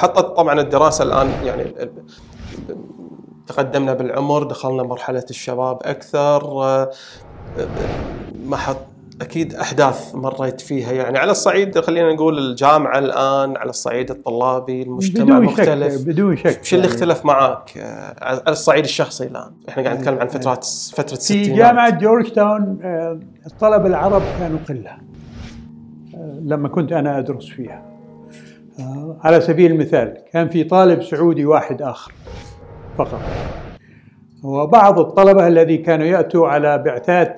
حطت طبعا الدراسة الآن يعني تقدمنا بالعمر، دخلنا مرحلة الشباب أكثر، ما حط أكيد أحداث مريت فيها يعني على الصعيد خلينا نقول الجامعة الآن، على الصعيد الطلابي المجتمع بدون مختلف. شك بدون شك. شو اللي اختلف معاك على الصعيد الشخصي الآن؟ إحنا قاعد نتكلم عن فترة الستينات. في جامعة جورج تاون الطلبة العرب كانوا قلة لما كنت أنا أدرس فيها. على سبيل المثال كان في طالب سعودي واحد آخر فقط، وبعض الطلبة الذي كانوا يأتوا على بعثات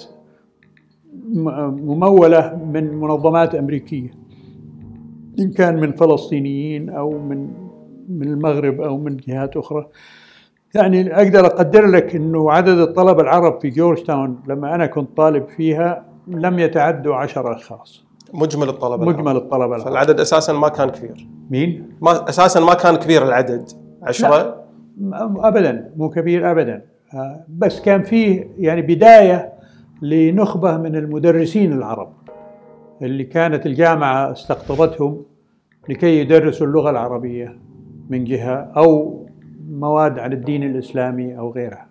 ممولة من منظمات أمريكية، إن كان من فلسطينيين أو من المغرب أو من جهات أخرى. يعني أقدر أقدر لك أنه عدد الطلبة العرب في جورج تاون لما أنا كنت طالب فيها لم يتعدوا 10 أشخاص. مجمل الطلبة مجمل الطلبة العرب. فالعدد أساسا ما كان كبير. مين؟ أساسا ما كان كبير العدد 10. أبدا مو كبير أبدا، بس كان فيه يعني بداية لنخبة من المدرسين العرب اللي كانت الجامعة استقطبتهم لكي يدرسوا اللغة العربية من جهة، أو مواد عن الدين الإسلامي أو غيرها.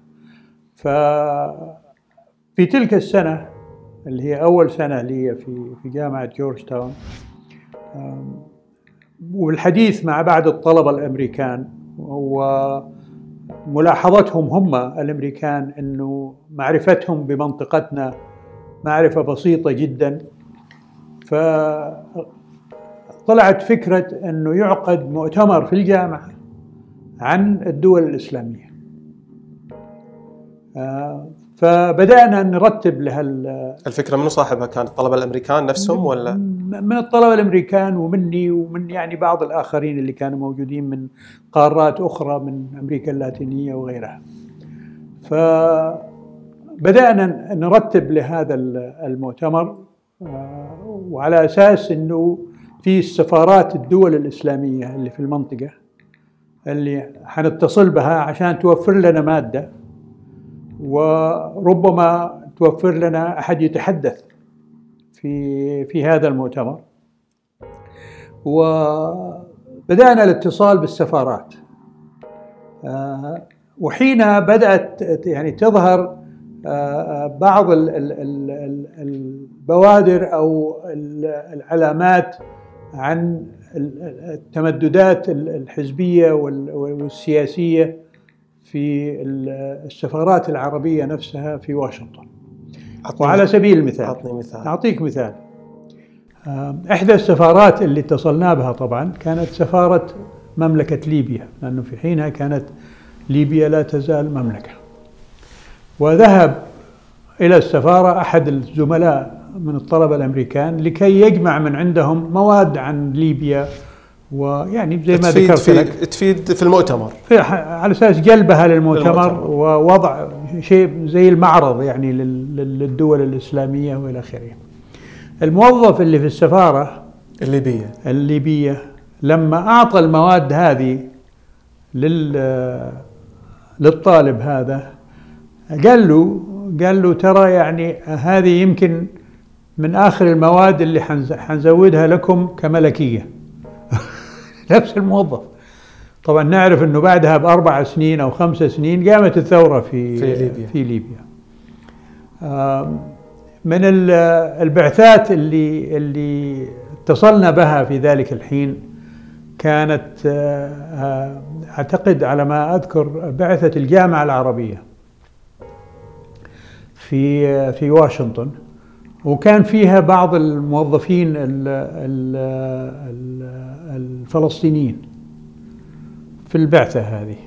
ففي تلك السنة اللي هي أول سنة لي في جامعة جورج تاون، والحديث مع بعض الطلبة الأمريكان وملاحظتهم هم الأمريكان أنه معرفتهم بمنطقتنا معرفة بسيطة جدا، فطلعت فكرة أنه يعقد مؤتمر في الجامعة عن الدول الإسلامية. فبدأنا نرتب لها الفكرة. منو صاحبها؟ كان الطلبة الأمريكان نفسهم ولا؟ من الطلبة الأمريكان ومني ومن يعني بعض الآخرين اللي كانوا موجودين من قارات أخرى من أمريكا اللاتينية وغيرها. فبدأنا نرتب لهذا المؤتمر، وعلى أساس أنه في السفارات الدول الإسلامية اللي في المنطقة اللي حنتصل بها عشان توفر لنا مادة، وربما توفر لنا أحد يتحدث في هذا المؤتمر. وبدأنا الاتصال بالسفارات، وحينها بدأت يعني تظهر بعض البوادر أو العلامات عن التمددات الحزبية والسياسية في السفارات العربية نفسها في واشنطن. وعلى سبيل المثال أعطيك مثال. إحدى السفارات اللي اتصلنا بها طبعا كانت سفارة مملكة ليبيا، لأنه في حينها كانت ليبيا لا تزال مملكة. وذهب إلى السفارة أحد الزملاء من الطلبة الأمريكان لكي يجمع من عندهم مواد عن ليبيا، ويعني زي ما ذكرت لك تفيد في المؤتمر، على أساس جلبها للمؤتمر ووضع شيء زي المعرض يعني للدول الإسلامية وإلى آخره. الموظف اللي في السفارة الليبية لما أعطى المواد هذه للطالب هذا قال له ترى يعني هذه يمكن من آخر المواد اللي حنزودها لكم كملكية. نفس الموظف. طبعا نعرف أنه بعدها ب4 سنين أو 5 سنين قامت الثورة في ليبيا. من البعثات اللي اتصلنا بها في ذلك الحين كانت أعتقد على ما أذكر بعثة الجامعة العربية في واشنطن، وكان فيها بعض الموظفين الفلسطينيين في البعثة هذه.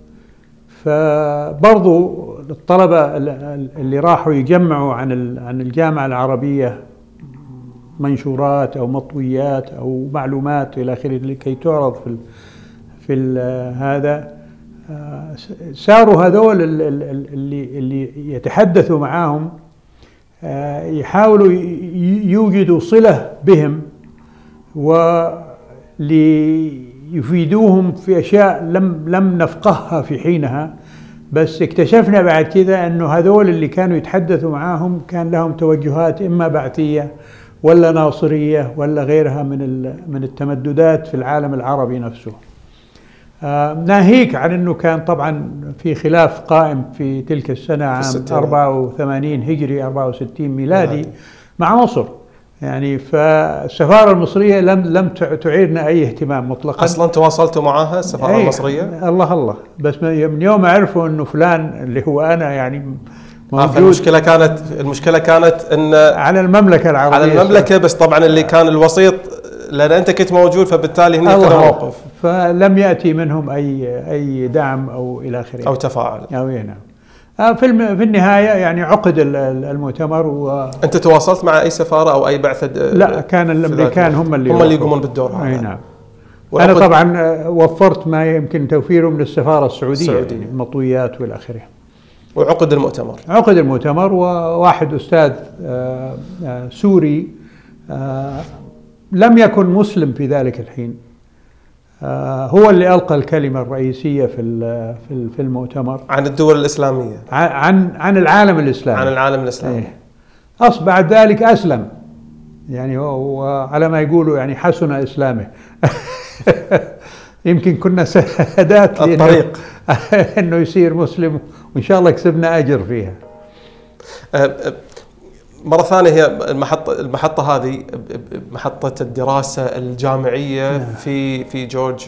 فبرضو الطلبة اللي راحوا يجمعوا عن الجامعة العربية منشورات أو مطويات أو معلومات إلى آخره لكي تعرض في هذا، صاروا هذول اللي يتحدثوا معاهم يحاولوا يوجدوا صلة بهم وليفيدوهم في أشياء لم نفقهها في حينها. بس اكتشفنا بعد كذا أنه هذول اللي كانوا يتحدثوا معاهم كان لهم توجهات إما بعثية ولا ناصرية ولا غيرها من التمددات في العالم العربي نفسه. ناهيك عن أنه كان طبعا في خلاف قائم في تلك السنة عام 84 هجري 64 ميلادي مع مصر، يعني فالسفارة المصرية لم تعيرنا أي اهتمام مطلقا. أصلا تواصلتوا معها السفارة المصرية؟ الله بس من يوم عرفوا أنه فلان اللي هو أنا يعني موجود. المشكلة كانت أن على المملكة العربية، على المملكة، بس طبعا اللي كان الوسيط لأن أنت كنت موجود، فبالتالي هني كان موقف، فلم يأتي منهم أي دعم أو إلى آخره أو تفاعل أو نعم. في النهاية يعني عقد المؤتمر أنت تواصلت مع أي سفارة أو أي بعثة؟ لا، كان الأمريكان هم اللي يقومون بالدور هذا. أي نعم. أنا طبعا وفرت ما يمكن توفيره من السفارة السعودية. يعني مطويات والى آخره. وعقد المؤتمر وواحد أستاذ سوري لم يكن مسلم في ذلك الحين، هو اللي ألقى الكلمة الرئيسية في المؤتمر عن الدول الإسلامية، عن العالم الإسلامي. بعد ذلك أسلم، يعني وعلى ما يقولوا يعني حسن إسلامه. يمكن كنا سادات الطريق إنه يصير مسلم، وإن شاء الله كسبنا أجر فيها. مرة ثانية، هي المحطة هذه محطة الدراسة الجامعية في جورج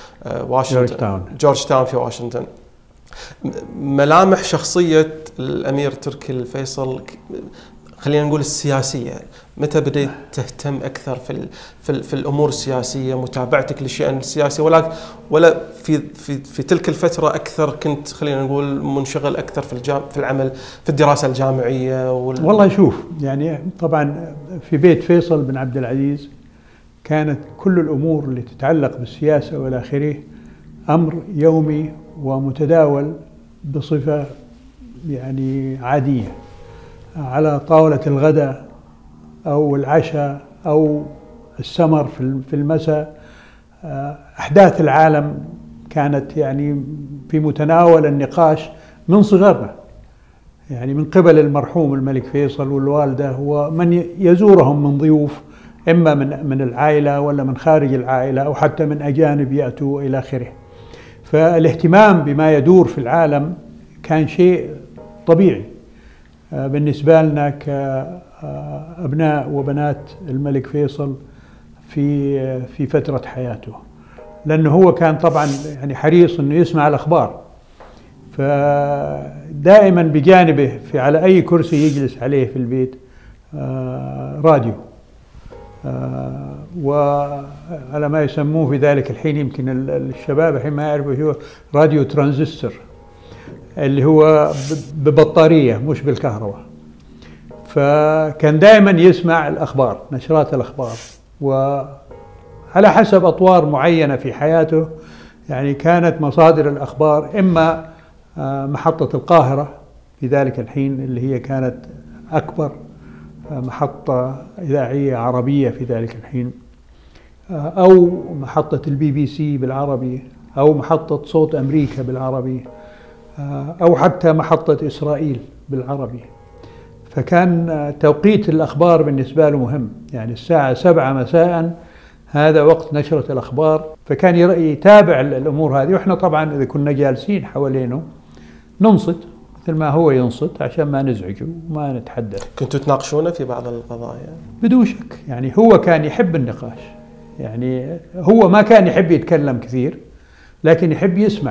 تاون في واشنطن. ملامح شخصية الأمير تركي الفيصل، خلينا نقول السياسية، متى بديت تهتم أكثر في الأمور السياسية، متابعتك للشأن السياسي، ولا في تلك الفترة أكثر كنت خلينا نقول منشغل أكثر في العمل في الدراسة الجامعية؟ والله شوف، يعني طبعا في بيت فيصل بن عبد العزيز كانت كل الأمور اللي تتعلق بالسياسة والى آخره أمر يومي ومتداول بصفة يعني عادية، على طاولة الغداء أو العشاء أو السمر في المساء. أحداث العالم كانت يعني في متناول النقاش من صغرنا، يعني من قبل المرحوم الملك فيصل والوالدة ومن يزورهم من ضيوف، إما من العائلة ولا من خارج العائلة أو حتى من أجانب يأتوا إلى آخره. فالاهتمام بما يدور في العالم كان شيء طبيعي بالنسبة لنا كأبناء وبنات الملك فيصل في فترة حياته، لأنه هو كان طبعا يعني حريص أنه يسمع الأخبار، فدائما بجانبه على أي كرسي يجلس عليه في البيت راديو، وعلى ما يسموه في ذلك الحين، يمكن الشباب الحين ما يعرفوا شو راديو ترانزستور، اللي هو ببطارية مش بالكهرباء. فكان دائما يسمع الأخبار، نشرات الأخبار، وعلى حسب أطوار معينة في حياته. يعني كانت مصادر الأخبار إما محطة القاهرة في ذلك الحين، اللي هي كانت أكبر محطة إذاعية عربية في ذلك الحين، أو محطة الBBC بالعربي، أو محطة صوت أمريكا بالعربي، أو حتى محطة إسرائيل بالعربي. فكان توقيت الأخبار بالنسبة له مهم، يعني الساعة 7 مساء هذا وقت نشرة الأخبار، فكان يتابع الأمور هذه. وإحنا طبعا إذا كنا جالسين حوالينه ننصت مثل ما هو ينصت عشان ما نزعجه وما نتحدث. كنتوا تناقشونه في بعض القضايا؟ بدون شك، يعني هو كان يحب النقاش، يعني هو ما كان يحب يتكلم كثير لكن يحب يسمع.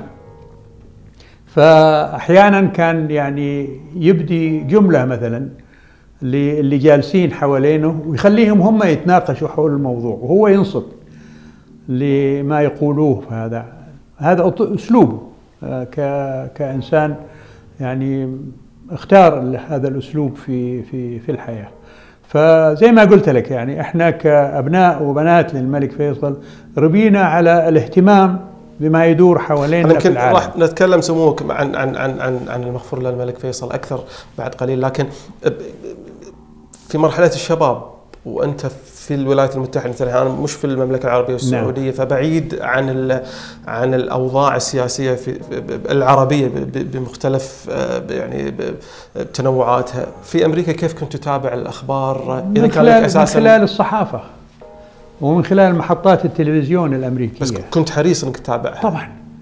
فأحيانا كان يعني يبدي جملة مثلا اللي جالسين حوالينه ويخليهم هم يتناقشوا حول الموضوع وهو ينصت لما يقولوه. هذا أسلوبه كإنسان، يعني اختار هذا الأسلوب في الحياة. فزي ما قلت لك، يعني احنا كأبناء وبنات للملك فيصل ربينا على الاهتمام بما يدور حوالينا في العالم. راح نتكلم سموك عن المغفور له الملك فيصل أكثر بعد قليل، لكن في مرحلة الشباب وأنت في الولايات المتحدة الآن، مش في المملكة العربية السعودية، فبعيد عن الأوضاع السياسية في العربية بمختلف يعني بتنوعاتها. في أمريكا كيف كنت تتابع الأخبار؟ إذا كان لك أساساً من خلال الصحافة ومن خلال محطات التلفزيون الأمريكية. بس كنت حريص أنك تتابعها؟ طبعا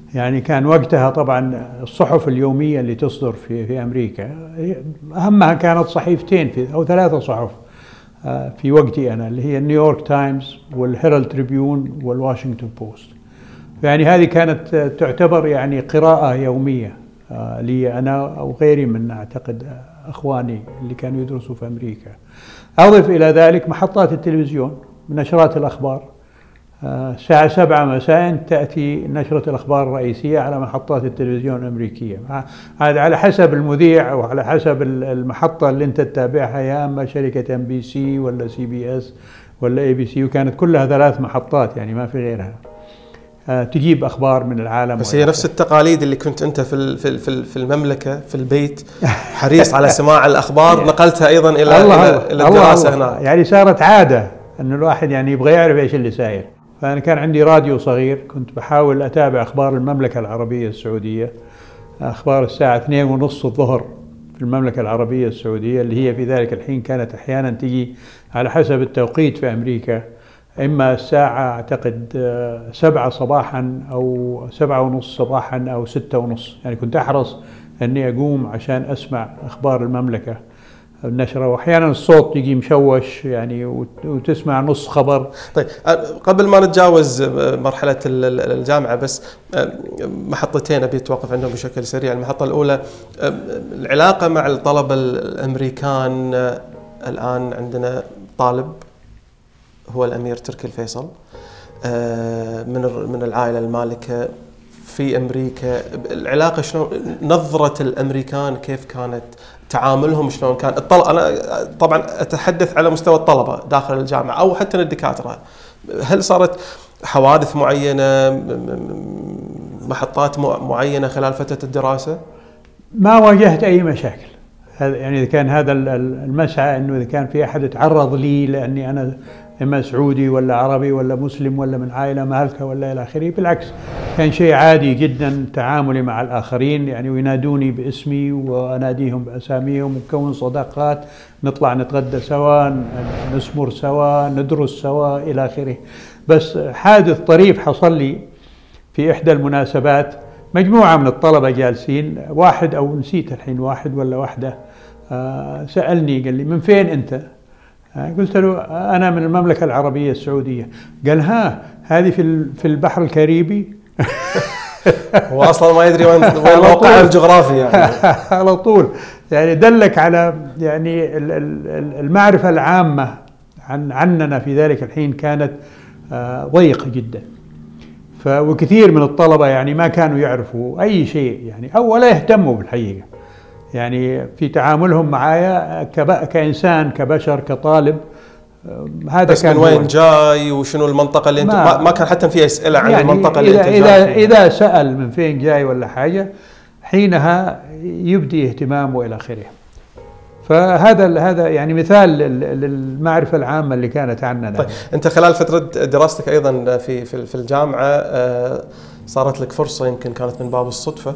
يعني كان وقتها طبعا الصحف اليومية اللي تصدر في أمريكا أهمها كانت صحيفتين أو 3 صحف في وقتي أنا، اللي هي النيويورك تايمز والهيرالد تريبيون والواشنطن بوست. يعني هذه كانت تعتبر يعني قراءة يومية لي أنا أو غيري من أعتقد أخواني اللي كانوا يدرسوا في أمريكا. أضف إلى ذلك محطات التلفزيون، نشرات الأخبار. الساعة 7 مساء تأتي نشرة الأخبار الرئيسية على محطات التلفزيون الأمريكية، هذا على حسب المذيع أو على حسب المحطة اللي أنت تتابعها، يا أما شركة MBC ولا CBS ولا ABC، وكانت كلها 3 محطات يعني ما في غيرها تجيب أخبار من العالم. بس هي نفس التقاليد اللي كنت أنت في المملكة في البيت حريص على سماع الأخبار، نقلتها أيضا إلى الدراسة هنا. يعني صارت عادة أن الواحد يعني يبغى يعرف إيش اللي ساير. فأنا كان عندي راديو صغير، كنت بحاول أتابع أخبار المملكة العربية السعودية، أخبار الساعة 2:30 الظهر في المملكة العربية السعودية، اللي هي في ذلك الحين كانت أحيانا تجي على حسب التوقيت في أمريكا، إما الساعة أعتقد 7 صباحا أو 7:30 صباحا أو 6:30. يعني كنت أحرص أني أقوم عشان أسمع أخبار المملكة النشرة، وأحيانا الصوت يجي مشوش يعني وتسمع نص خبر. طيب قبل ما نتجاوز مرحلة الجامعة، بس محطتين أبي أتوقف عندهم بشكل سريع. المحطة الأولى العلاقة مع الطلبة الأمريكان. الآن عندنا طالب هو الأمير تركي الفيصل من العائلة المالكة في أمريكا. العلاقة شلون؟ نظرة الأمريكان كيف كانت؟ تعاملهم شلون كان؟ أنا طبعا أتحدث على مستوى الطلبة داخل الجامعة أو حتى الدكاترة. هل صارت حوادث معينة، محطات معينة خلال فترة الدراسة؟ ما واجهت أي مشاكل. يعني إذا كان هذا المسعى أنه إذا كان في أحد تعرض لي لأني أنا إما سعودي ولا عربي ولا مسلم ولا من عائلة مالكة ولا إلى آخره، بالعكس كان شيء عادي جدا تعاملي مع الآخرين، يعني وينادوني باسمي وأناديهم بأساميهم، ونكون صداقات، نطلع نتغدى سوا، نسمر سوا، ندرس سوا إلى آخره. بس حادث طريف حصل لي في إحدى المناسبات، مجموعة من الطلبة جالسين، واحد أو نسيت الحين واحد ولا واحدة سألني قال لي من فين أنت؟ قلت له أنا من المملكة العربية السعودية. قال هذه في البحر الكاريبي. هو أصلا ما يدري وين موقعها الجغرافي يعني. على طول يعني دلك على يعني المعرفة العامة عننا في ذلك الحين كانت ضيقة جدا. وكثير من الطلبة يعني ما كانوا يعرفوا أي شيء يعني أو ولا يهتموا بالحقيقة، يعني في تعاملهم معايا كإنسان كبشر كطالب. هذا بس كان من وين جاي وشنو المنطقة اللي انت ما كان حتى في أسئلة عن يعني المنطقة اللي انت جاي إذا سأل من فين جاي ولا حاجة حينها يبدي اهتمامه وإلى آخره. فهذا يعني مثال للمعرفة العامة اللي كانت عننا. طيب أنت خلال فترة دراستك أيضا في الجامعة صارت لك فرصة، يمكن كانت من باب الصدفة،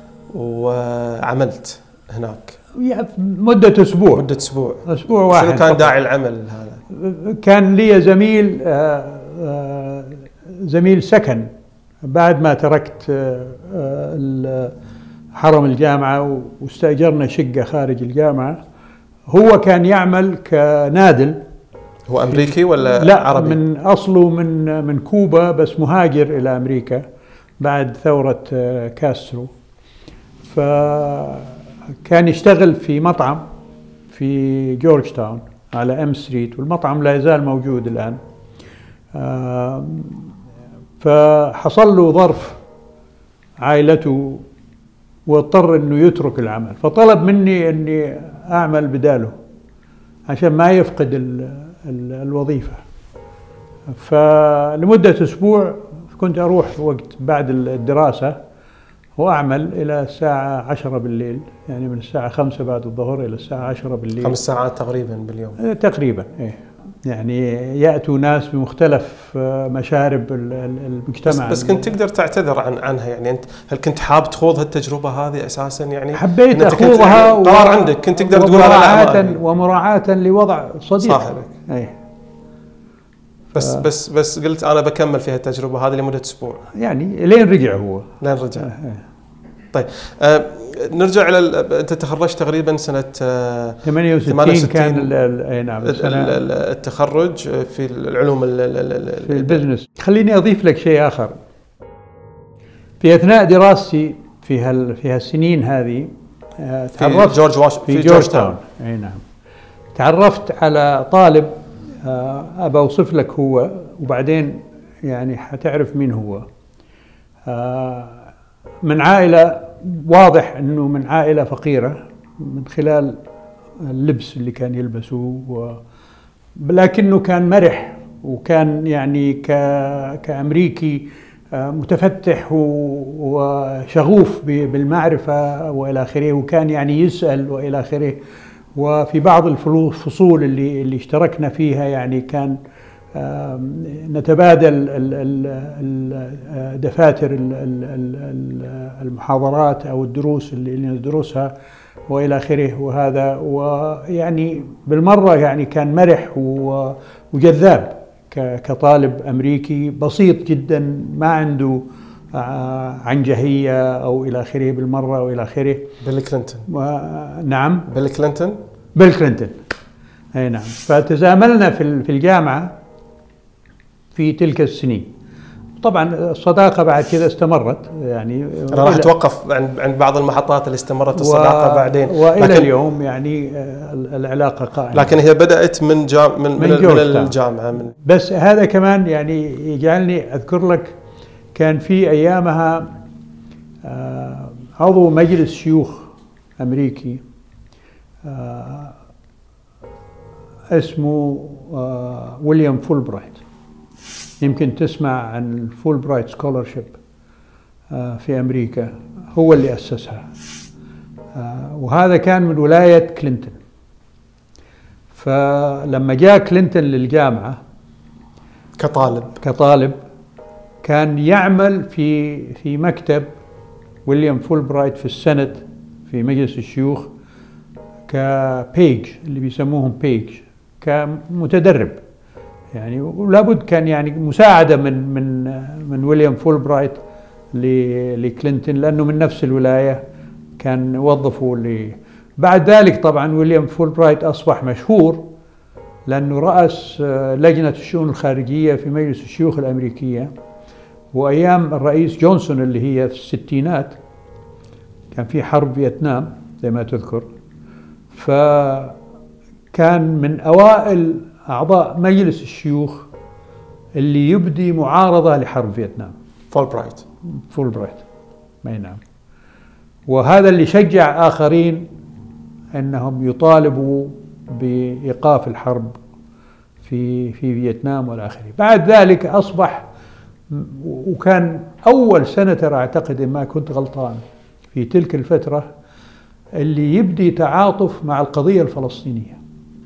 وعملت هناك مدة أسبوع واحد. شنو كان داعي العمل هذا؟ كان لي زميل سكن بعد ما تركت حرم الجامعة واستأجرنا شقة خارج الجامعة. هو كان يعمل كنادل. هو أمريكي ولا لا عربي؟ من أصله من كوبا، بس مهاجر إلى أمريكا بعد ثورة كاسترو. فكان يشتغل في مطعم في جورج تاون على أم ستريت، والمطعم لا يزال موجود الآن. فحصل له ظرف عائلته واضطر انه يترك العمل، فطلب مني اني اعمل بداله عشان ما يفقد الوظيفة. فلمدة أسبوع كنت أروح وقت بعد الدراسة وأعمل إلى الساعة 10 بالليل، يعني من الساعة 5 بعد الظهر إلى الساعة 10 بالليل. 5 ساعات تقريبا باليوم. تقريبا إيه. يعني يأتوا ناس بمختلف مشارب المجتمع. بس كنت تقدر تعتذر عنها، يعني أنت هل كنت حاب تخوض هالتجربة هذه أساسا؟ يعني حبيت أخوضها، قرار عندك كنت تقدر تقول ومراعاة لوضع صديقك. صاحبك. أي. بس قلت انا بكمل فيها التجربه هذه لمده اسبوع، يعني لين رجع هو. لين رجع. طيب نرجع الى انت تخرجت تقريبا سنه 68 كان اي نعم التخرج في العلوم في البزنس. خليني اضيف لك شيء اخر. في اثناء دراستي في هالسنين هذه تعرفت في جورج تاون. اي نعم. تعرفت على طالب ابى اوصف لك هو وبعدين يعني حتعرف مين هو. من عائله واضح انه من عائله فقيره من خلال اللبس اللي كان يلبسه لكنه كان مرح وكان يعني كامريكي متفتح وشغوف بالمعرفه والى اخره، وكان يعني يسال والى اخره. وفي بعض الفصول اللي اشتركنا فيها يعني كان نتبادل دفاتر المحاضرات او الدروس اللي ندرسها والى اخره. وهذا ويعني بالمره يعني كان مرح وجذاب كطالب امريكي بسيط جدا ما عنده عنجهيه او الى اخره بالمره والى اخره. بيل كلينتون. نعم بيل كلينتون اي نعم. فتزاملنا في الجامعه في تلك السنين. طبعا الصداقه بعد كذا استمرت يعني. انا راح اتوقف عند بعض المحطات اللي استمرت الصداقه بعدين، والى اليوم يعني العلاقه قائمه. لكن هي بدات من الجامعه. بس هذا كمان يعني يجعلني اذكر لك كان في ايامها عضو مجلس شيوخ امريكي اسمه ويليام فولبرايت. يمكن تسمع عن الفولبرايت سكولرشيب في أمريكا، هو اللي أسسها. وهذا كان من ولاية كلينتون. فلما جاء كلينتون للجامعة كطالب كان يعمل في مكتب ويليام فولبرايت في السنت في مجلس الشيوخ كبيج اللي بيسموهم بيج، كمتدرب يعني. ولابد كان يعني مساعدة من ويليام فولبرايت لكلينتون لأنه من نفس الولاية، كان وظفوا بعد ذلك طبعا ويليام فولبرايت أصبح مشهور لأنه رأس لجنة الشؤون الخارجية في مجلس الشيوخ الأمريكية. وأيام الرئيس جونسون اللي هي في الستينات كان في حرب فيتنام زي ما تذكر، فكان من أوائل أعضاء مجلس الشيوخ اللي يبدي معارضة لحرب فيتنام. فولبرايت أي نعم. وهذا اللي شجع آخرين أنهم يطالبوا بإيقاف الحرب في فيتنام والآخرين. بعد ذلك أصبح، وكان أول سنتر أعتقد إن ما كنت غلطان في تلك الفترة اللي يبدي تعاطف مع القضية الفلسطينية.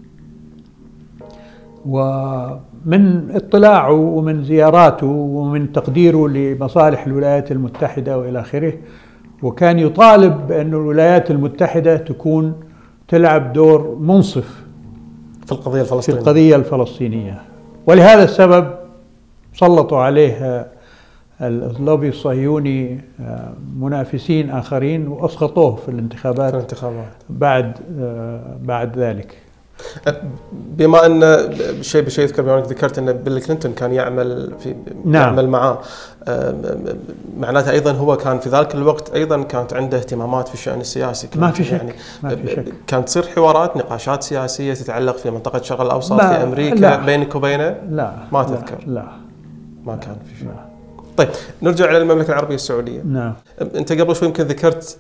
ومن اطلاعه ومن زياراته ومن تقديره لمصالح الولايات المتحدة وإلى آخره، وكان يطالب بأن الولايات المتحدة تكون تلعب دور منصف في القضية الفلسطينية. ولهذا السبب سلطوا عليه اللوبي الصهيوني منافسين آخرين وأسقطوه في الانتخابات بعد ذلك. بما ان شيء يذكر، بما انك ذكرت ان بيل كلينتون كان يعمل يعمل معاه، معناته ايضا هو كان في ذلك الوقت ايضا كانت عنده اهتمامات في الشأن السياسي. ما في شك يعني ما في شك. كانت تصير حوارات نقاشات سياسيه تتعلق في منطقه الشرق الاوسط في امريكا بينك وبينه؟ لا ما تذكر. لا ما كان في شيء. طيب نرجع الى المملكه العربية السعوديه. نعم. انت قبل شوي يمكن ذكرت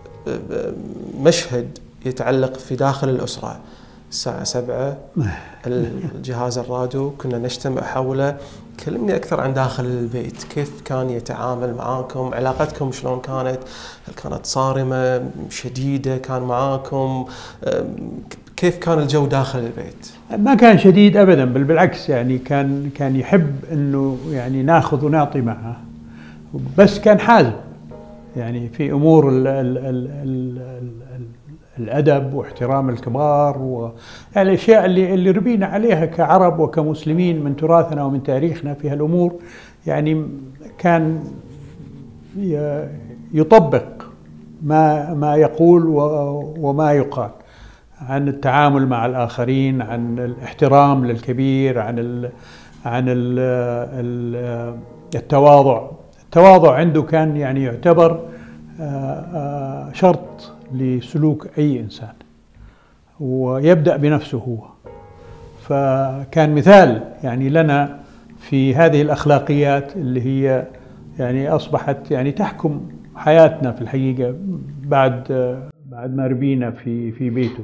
مشهد يتعلق في داخل الاسره. الساعة 7 الجهاز الراديو كنا نجتمع حوله. كلمني أكثر عن داخل البيت، كيف كان يتعامل معاكم؟ علاقتكم شلون كانت؟ هل كانت صارمة شديدة كان معاكم؟ كيف كان الجو داخل البيت؟ ما كان شديد أبدا، بل بالعكس يعني كان يحب أنه يعني ناخذ ونعطي معه، بس كان حازم يعني في أمور الأدب واحترام الكبار يعني الأشياء اللي ربينا عليها كعرب وكمسلمين من تراثنا ومن تاريخنا في هالأمور. يعني كان يطبق ما يقول وما يقال عن التعامل مع الآخرين، عن الاحترام للكبير، عن التواضع. التواضع عنده كان يعني يعتبر شرط لسلوك أي إنسان، ويبدأ بنفسه هو. فكان مثال يعني لنا في هذه الأخلاقيات اللي هي يعني أصبحت يعني تحكم حياتنا في الحقيقة بعد ما ربينا في بيته.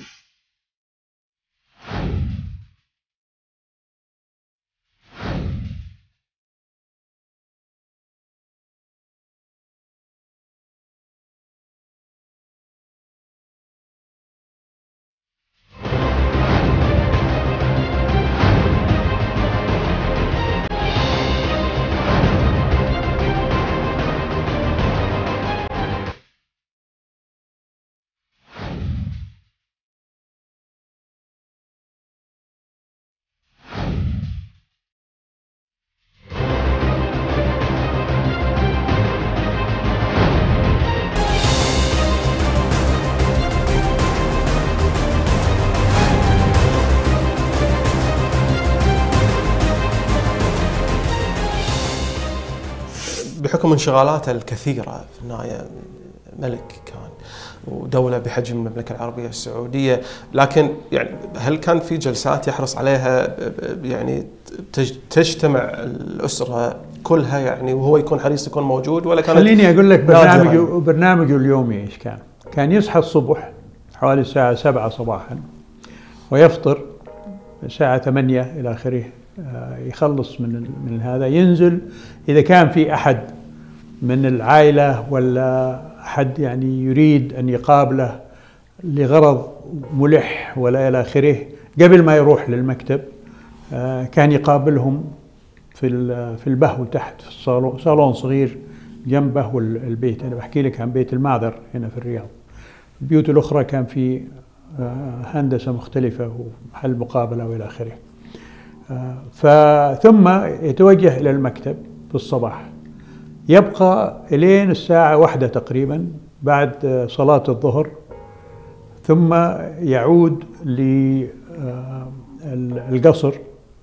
بحكم انشغالاته الكثيرة في النهاية ملك كان ودولة بحجم المملكة العربية السعودية، لكن يعني هل كان في جلسات يحرص عليها يعني تجتمع الأسرة كلها يعني وهو يكون حريص يكون موجود، ولا كان؟ خليني أقول لك برنامجه اليومي إيش كان. كان يصحى الصبح حوالي الساعة 7 صباحا ويفطر الساعة 8 إلى آخره، يخلص من هذا، ينزل إذا كان في أحد من العائلة ولا أحد يعني يريد أن يقابله لغرض ملح ولا إلى آخره، قبل ما يروح للمكتب كان يقابلهم في البهو تحت في الصالون، صالون صغير جنب بهو البيت. أنا بحكي لك عن بيت المعذر هنا في الرياض. البيوت الأخرى كان في هندسة مختلفة ومحل مقابلة وإلى آخره. ثم يتوجه إلى المكتب في الصباح، يبقى إلين الساعة 1 تقريبا بعد صلاة الظهر، ثم يعود للقصر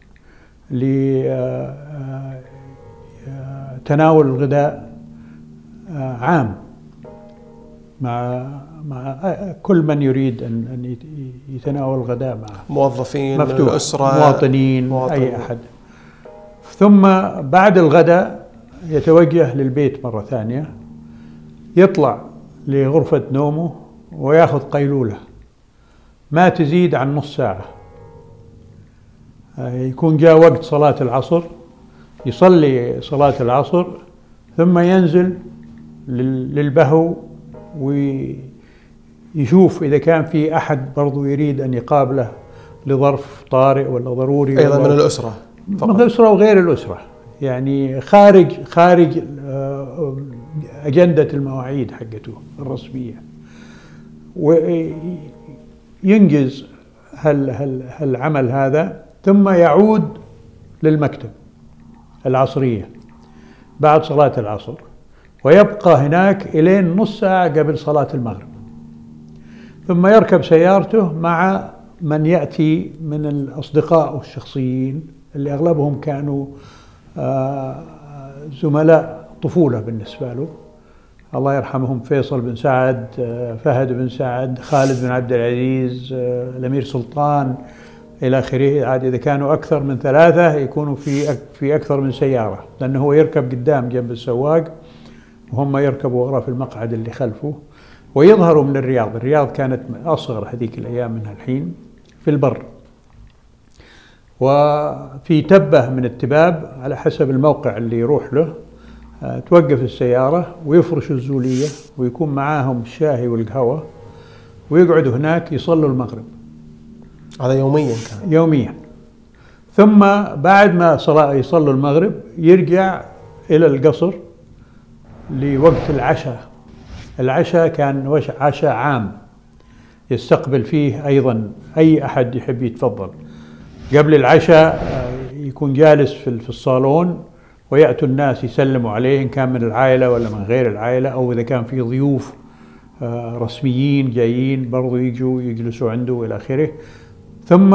لتناول الغداء عام مع كل من يريد أن يتناول الغداء معه، موظفين، مفتوح، الأسرة، مواطنين، أي أحد. ثم بعد الغداء يتوجه للبيت مرة ثانية، يطلع لغرفة نومه ويأخذ قيلولة ما تزيد عن نص ساعة. يكون جاء وقت صلاة العصر، يصلي صلاة العصر ثم ينزل للبهو ويشوف إذا كان في أحد برضو يريد أن يقابله لظرف طارئ ولا ضروري، أيضا من الأسرة فقط. من الأسرة وغير الأسرة، يعني خارج أجندة المواعيد حقته الرسمية، وينجز هالعمل هذا، ثم يعود للمكتب العصرية بعد صلاة العصر، ويبقى هناك إلين نص ساعة قبل صلاة المغرب، ثم يركب سيارته مع من يأتي من الأصدقاء الشخصيين اللي أغلبهم كانوا زملاء طفولة بالنسبة له، الله يرحمهم، فيصل بن سعد، فهد بن سعد، خالد بن عبد العزيز، الأمير سلطان إلى آخره. عاد إذا كانوا أكثر من 3 يكونوا في أكثر من سيارة، لأنه هو يركب قدام جنب السواق وهم يركبوا وراء في المقعد اللي خلفه، ويظهروا من الرياض. الرياض كانت أصغر هذيك الأيام منها الحين في البر، وفي تبة من التباب على حسب الموقع اللي يروح له توقف السيارة ويفرشوا الزولية ويكون معاهم الشاهي والقهوة، ويقعدوا هناك يصلوا المغرب. هذا يوميا كان؟ يوميا. ثم بعد ما يصلوا المغرب يرجع إلى القصر لوقت العشاء. العشاء كان عشاء عام، يستقبل فيه أيضا أي أحد يحب يتفضل. قبل العشاء يكون جالس في الصالون، ويأتوا الناس يسلموا عليه إن كان من العائلة ولا من غير العائلة، أو إذا كان في ضيوف رسميين جايين برضو يجوا يجلسوا عنده وإلى آخره. ثم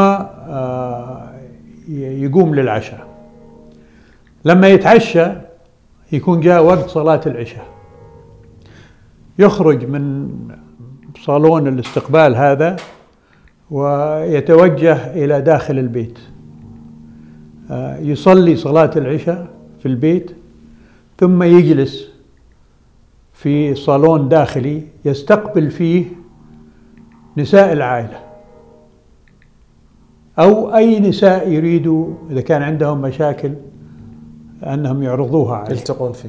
يقوم للعشاء. لما يتعشى يكون جاء وقت صلاة العشاء، يخرج من صالون الاستقبال هذا ويتوجه إلى داخل البيت، يصلي صلاة العشاء في البيت، ثم يجلس في صالون داخلي يستقبل فيه نساء العائلة أو أي نساء يريدوا إذا كان عندهم مشاكل أنهم يعرضوها عليه، يلتقون فيه.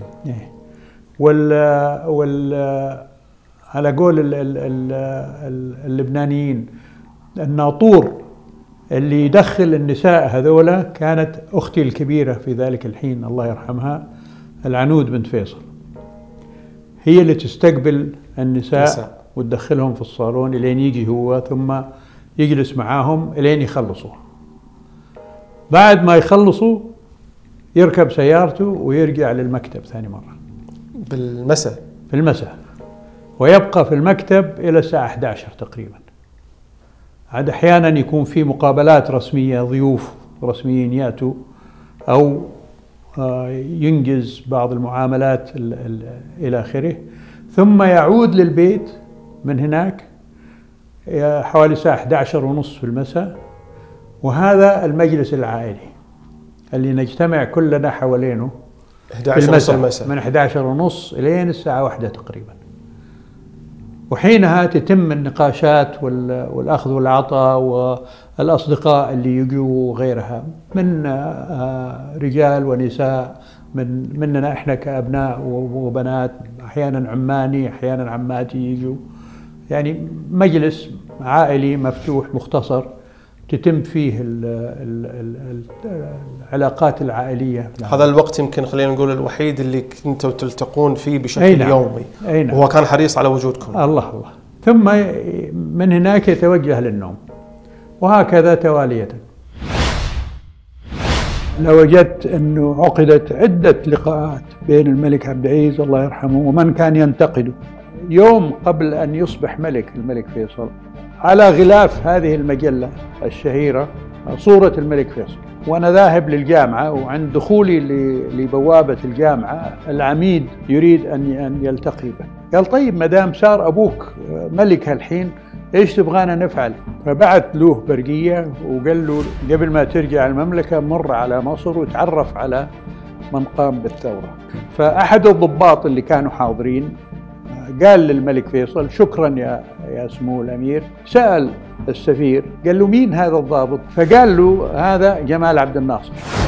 على قول اللبنانيين، الناطور اللي يدخل النساء هذولا كانت أختي الكبيرة في ذلك الحين الله يرحمها، العنود بنت فيصل، هي اللي تستقبل النساء وتدخلهم في الصالون إلين يجي هو، ثم يجلس معاهم إلين يخلصوا. بعد ما يخلصوا يركب سيارته ويرجع للمكتب ثاني مرة بالمساء، في المساء، ويبقى في المكتب إلى الساعة 11 تقريبا. عاد أحيانا يكون في مقابلات رسمية، ضيوف رسميين يأتوا، أو ينجز بعض المعاملات إلى آخره، ثم يعود للبيت من هناك حوالي الساعة 11:30 في المساء. وهذا المجلس العائلي اللي نجتمع كلنا حوالينه 11:30 المساء، من 11:30 إلين الساعة 1 تقريبا. وحينها تتم النقاشات والأخذ والعطاء، والأصدقاء اللي يجوا وغيرها من رجال ونساء، مننا إحنا كأبناء وبنات، أحيانا عماني أحيانا عماتي يجوا، يعني مجلس عائلي مفتوح مختصر تتم فيه العلاقات العائلية. هذا الوقت يمكن خلينا نقول الوحيد اللي كنتوا تلتقون فيه بشكل يومي، وهو كان حريص على وجودكم. الله. ثم من هناك يتوجه للنوم، وهكذا توالية. لوجدت أنه عقدت عدة لقاءات بين الملك عبد العزيز الله يرحمه ومن كان ينتقده. يوم قبل أن يصبح الملك فيصل، على غلاف هذه المجلة الشهيرة صورة الملك فيصل، وأنا ذاهب للجامعة، وعند دخولي لبوابة الجامعة العميد يريد أن يلتقي به. قال طيب مدام صار أبوك ملك الحين إيش تبغانا نفعل؟ فبعت له برقية وقال له قبل ما ترجع المملكة مر على مصر وتعرف على من قام بالثورة. فأحد الضباط اللي كانوا حاضرين قال للملك فيصل شكرا يا سمو الأمير. سأل السفير قال له مين هذا الضابط؟ فقال له هذا جمال عبد الناصر.